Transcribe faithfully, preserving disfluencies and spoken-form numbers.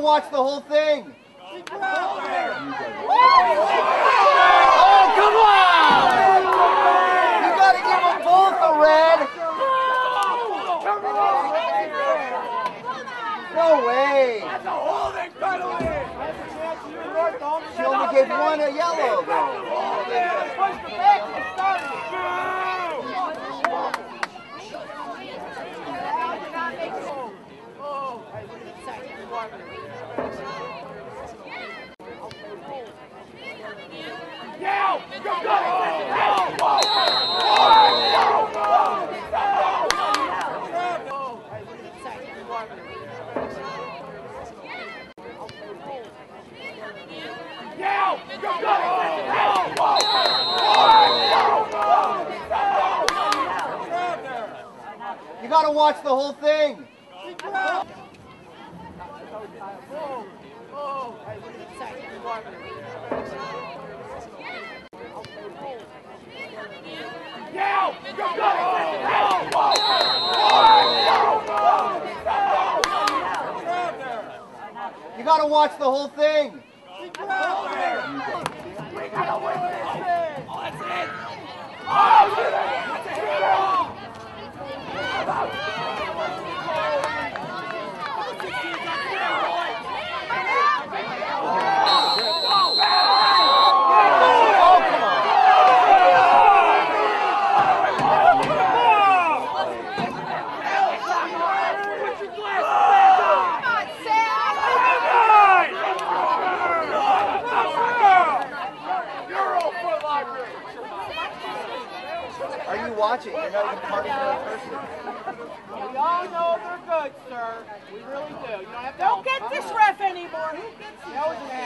watch the whole thing. Oh, come on! You gotta give them both a red. No way. That's a holding penalty. She only gave one a yellow, though. Push the back and start it. You gotta watch the whole thing. You gotta watch the whole thing. We gotta win this thing. Oh, that's it. Oh, shit. That's a hero. Are you watching? You're not even part of the person. We all know they're good, sir. We really do. You don't have to Don't get this ref anymore. Who gets That was an